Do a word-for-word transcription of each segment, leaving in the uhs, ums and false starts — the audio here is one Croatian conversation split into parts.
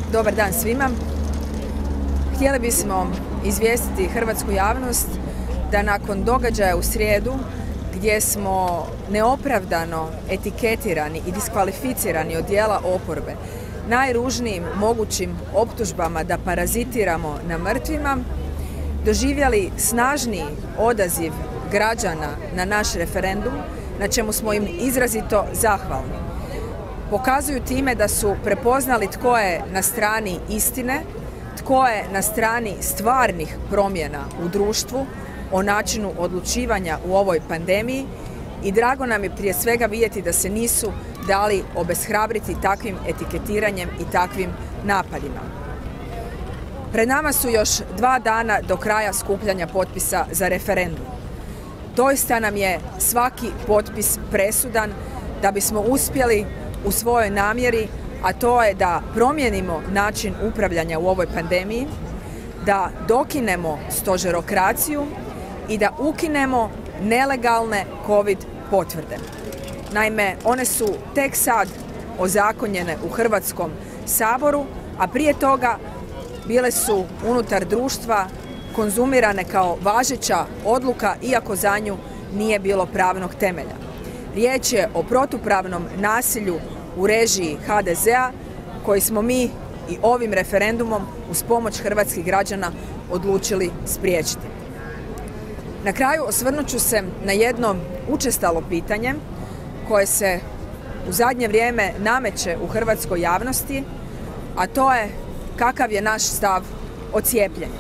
Dobar dan svima. Htjeli bismo izvijestiti hrvatsku javnost da nakon događaja u srijedu gdje smo neopravdano etiketirani i diskvalificirani od dijela oporbe najružnijim mogućim optužbama da parazitiramo na mrtvima, doživjeli snažniji odaziv građana na naš referendum, na čemu smo im izrazito zahvalni. Pokazuju time da su prepoznali tko je na strani istine, tko je na strani stvarnih promjena u društvu, o načinu odlučivanja u ovoj pandemiji i drago nam je prije svega vidjeti da se nisu dali obeshrabriti takvim etiketiranjem i takvim napadima. Pred nama su još dva dana do kraja skupljanja potpisa za referendum. Doista nam je svaki potpis presudan da bismo uspjeli u svojoj namjeri, a to je da promijenimo način upravljanja u ovoj pandemiji, da dokinemo stožerokraciju i da ukinemo nelegalne COVID potvrde. Naime, one su tek sad ozakonjene u Hrvatskom saboru, a prije toga bile su unutar društva konzumirane kao važeća odluka, iako za nju nije bilo pravnog temelja. Riječ je o protupravnom nasilju u režiji ha de zea koji smo mi i ovim referendumom uz pomoć hrvatskih građana odlučili spriječiti. Na kraju osvrnut ću se na jedno učestalo pitanje koje se u zadnje vrijeme nameće u hrvatskoj javnosti, a to je kakav je naš stav o cijepljenju.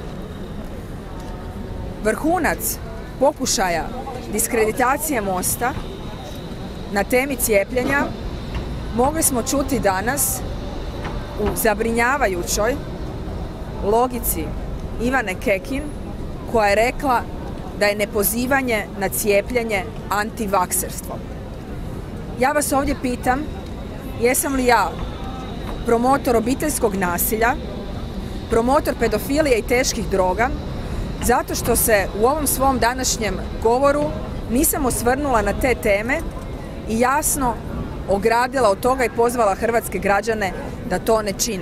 Vrhunac pokušaja diskreditacije Mosta na temi cijepljenja mogli smo čuti danas u zabrinjavajućoj logici Ivane Kekin, koja je rekla da je nepozivanje na cijepljenje antivakserstvo. Ja vas ovdje pitam, jesam li ja promotor obiteljskog nasilja, promotor pedofilije i teških droga, zato što se u ovom svom današnjem govoru nisam osvrnula na te teme i jasno ogradila od toga i pozvala hrvatske građane da to ne čine.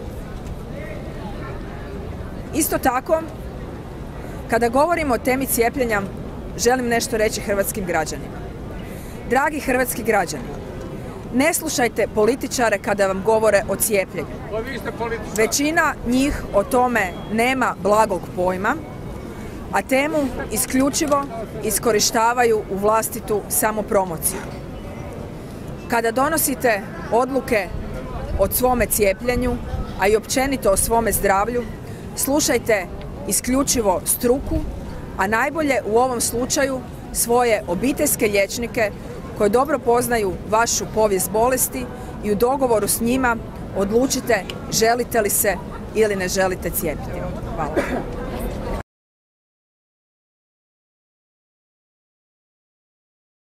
Isto tako, kada govorimo o temi cijepljenja, želim nešto reći hrvatskim građanima. Dragi hrvatski građani, ne slušajte političare kada vam govore o cijepljenju. Većina njih o tome nema blagog pojma, a temu isključivo iskorištavaju u vlastitu samopromociju. Kada donosite odluke o svome cijepljenju, a i općenito o svome zdravlju, slušajte isključivo struku, a najbolje u ovom slučaju svoje obiteljske liječnike koji dobro poznaju vašu povijest bolesti i u dogovoru s njima odlučite želite li se ili ne želite cijepiti. Hvala.